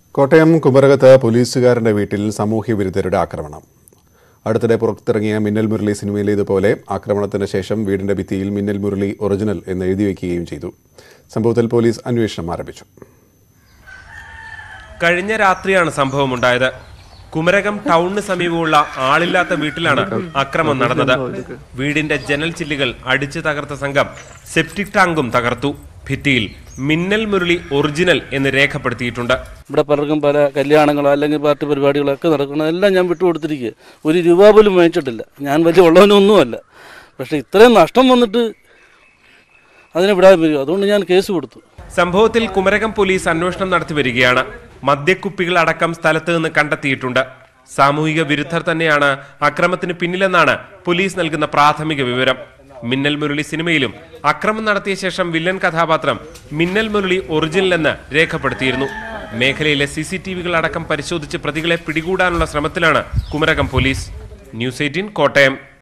കോട്ടയം കുമരകത്ത് പോലീസുകാരന്റെ വീട്ടിൽ സാമൂഹ്യ വിരുദ്ധരുടെ ആക്രമണം. അടുത്തിടെ പുറത്തിറങ്ങിയ മിന്നൽ മുരളി സിനിമയിലേതുപോലെ ആക്രമണത്തിന് ശേഷം വീടിന്റെ ഭിത്തിയിൽ മിന്നൽ മുരളി ഒറിജിനൽ എന്ന് എഴുതി വയ്ക്കുകയും ചെയ്തു. സംഭവത്തിൽ പോലീസ് അന്വേഷണം ആരംഭിച്ചു. കഴിഞ്ഞ രാത്രിയാണ് സംഭവമുണ്ടായത്. കുമരകം ടൗണിന് സമീപമുള്ള ആളില്ലാത്ത വീട്ടിലാണ് അക്രമം നടന്നത്. വീടിന്റെ ജനൽ ചില്ലുകൾ അടിച്ചു തകർത്ത സംഘം സെപ്റ്റിക് ടാങ്കും തകർത്തു. ഭിത്തിയിൽ മിന്നൽ മുരളി ഒറിജിനൽ എന്ന് രേഖപ്പെടുത്തിയിട്ടുണ്ട്. ഇവിടെ പലർക്കും പല കല്യാണങ്ങളോ അല്ലെങ്കിൽ പാർട്ടി പരിപാടികളൊക്കെ നടക്കുന്നതെല്ലാം ഞാൻ വിട്ടുകൊടുത്തിരിക്കുക. ഒരു രൂപ പോലും വാങ്ങിച്ചിട്ടില്ല. ഞാൻ വലിയ ഉള്ളവനൊന്നുമല്ല. പക്ഷെ ഇത്രയും നഷ്ടം വന്നിട്ട് അതിനെ വിടാൻ പറ്റും. അതുകൊണ്ട് ഞാൻ കേസ് കൊടുത്തു. സംഭവത്തിൽ കുമരകം പോലീസ് അന്വേഷണം നടത്തി വരികയാണ്. മദ്യക്കുപ്പികൾ അടക്കം സ്ഥലത്ത് നിന്ന് കണ്ടെത്തിയിട്ടുണ്ട്. സാമൂഹിക വിരുദ്ധർ തന്നെയാണ് അക്രമത്തിന് പിന്നിലെന്നാണ് പോലീസ് നൽകുന്ന പ്രാഥമിക വിവരം. മിന്നൽ മുരളി സിനിമയിലും അക്രമം നടത്തിയ ശേഷം വില്ലൻ കഥാപാത്രം മിന്നൽ മുരളി ഒറിജിനൽ എന്ന് രേഖപ്പെടുത്തിയിരുന്നു. മേഖലയിലെ CCTVകൾ അടക്കം പരിശോധിച്ച് പ്രതികളെ പിടികൂടാനുള്ള ശ്രമത്തിലാണ് കുമരകം പോലീസ്. ന്യൂസ് 18 കോട്ടയം.